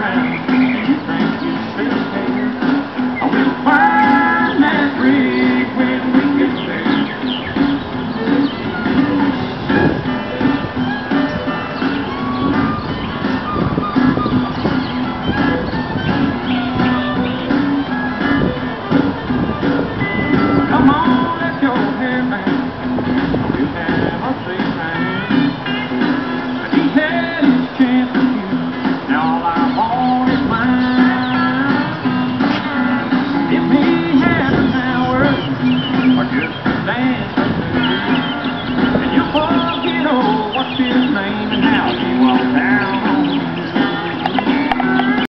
around and you think it's okay. We'll find that rig when we get there. Come on, let your hair down. We'll have a safe time. He's had his chance with you. Now all I want is mine. If he has an hour or just